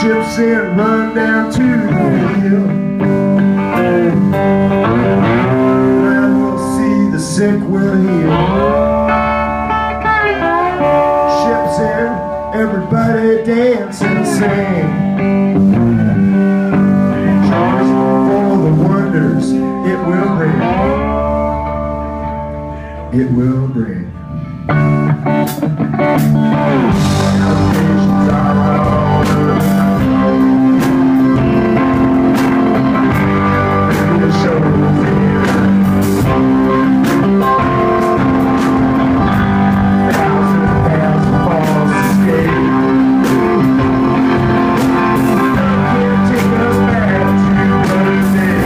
ships and run down to the hill. And we'll see the sick will heal. Ships in, everybody dance and sing. Charge for the wonders it will bring. It will bring. Applications are all over. The show's here. Thousand false escape. Can't take us back to another day.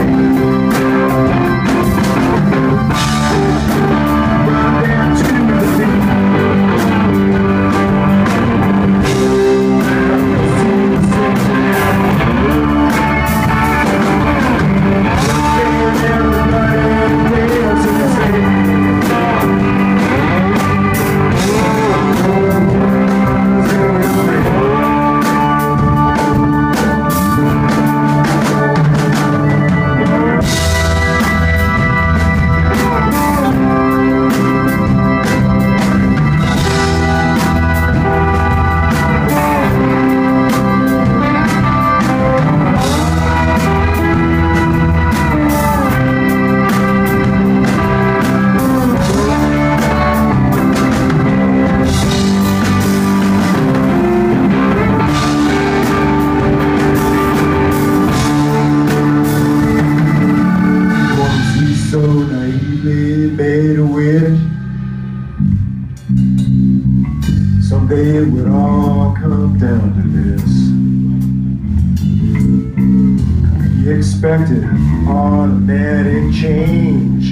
Run down to the sea. Someday it would all come down to this. We expected automatic change.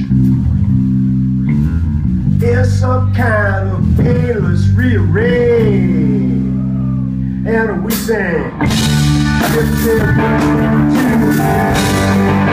It's some kind of painless rearrange. And we sang, "It's a